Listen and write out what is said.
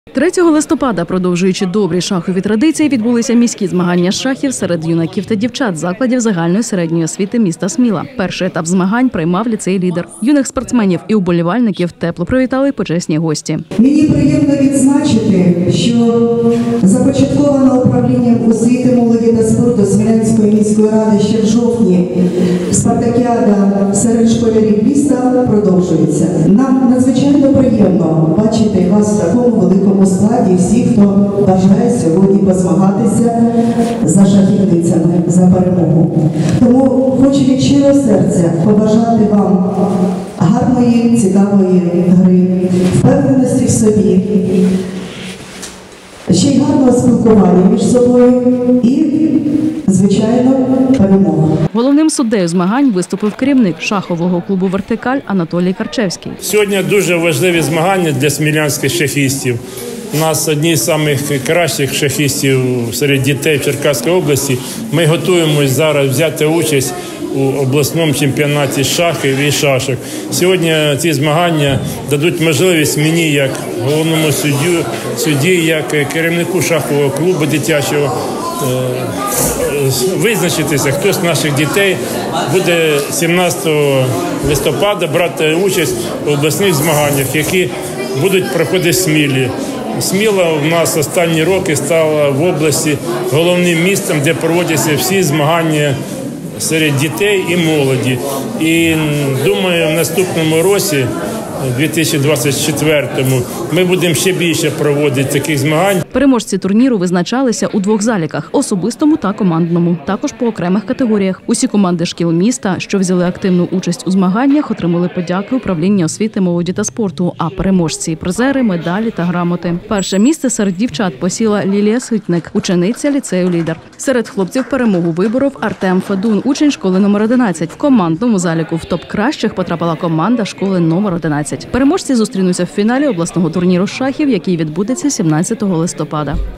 3 листопада, продовжуючи добрі шахові традиції, відбулися міські змагання з шахів серед юнаків та дівчат закладів загальної середньої освіти міста Сміла. Перший етап змагань приймав ліцей «Лідер». Юних спортсменів і уболівальників тепло привітали почесні гості. Мені приємно відзначити, що започаткована управлінням освіти, молоді та спорту Смілянської міської ради ще в жовтні спартакіада серед школярів міста продовжується. Нам надзвичайно приємно бачити вас в такому великому складі, всі, хто бажає сьогодні позмагатися за шахівницями, за перемогу. Тому хочу від щирого серця побажати вам гарної, цікавої гри, впевненості в собі, ще й гарного спілкування між собою і, звичайно, перемога. Головним суддею змагань виступив керівник шахового клубу «Вертикаль» Анатолій Карчевський. Сьогодні дуже важливі змагання для смілянських шахістів. У нас одні з найкращих шахістів серед дітей в Черкаській області. Ми готуємося зараз взяти участь у обласному чемпіонаті шахів і шашок. Сьогодні ці змагання дадуть можливість мені, як головному судді, як керівнику шахового клубу дитячого, визначитися, хто з наших дітей буде 17 листопада брати участь у обласних змаганнях, які будуть проходити в Смілі. Сміла у нас останні роки стала в області головним місцем, де проводяться всі змагання серед дітей і молоді. І думаю, в наступному році, 2024-му, ми будемо ще більше проводити таких змагань. Переможці турніру визначалися у 2 заліках – особистому та командному, також по окремих категоріях. Усі команди шкіл міста, що взяли активну участь у змаганнях, отримали подяки управління освіти, молоді та спорту, а переможці – призери, медалі та грамоти. Перше місце серед дівчат посіла Лілія Ситник, учениця ліцею «Лідер». Серед хлопців перемогу виборов Артем Федун, учень школи номер 11. В командному заліку в топ кращих потрапила команда школи номер 11. Переможці зустрінуться в фіналі обласного турніру шахів, який відбудеться 17 листопада.